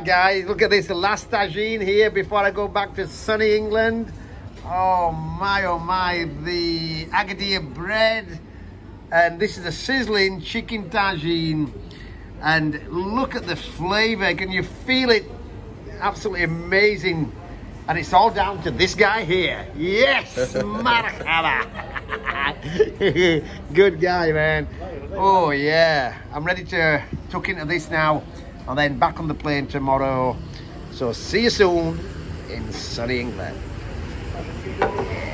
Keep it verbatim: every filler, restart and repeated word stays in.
guys. Look at this, the last tagine here before I go back to sunny England. Oh my, oh my, the Agadir bread. And this is a sizzling chicken tagine. And look at the flavor, can you feel it? Absolutely amazing. And it's all down to this guy here. Yes, maracaba. Good guy, man. Oh yeah, I'm ready to tuck into this now and then back on the plane tomorrow. So see you soon in sunny England.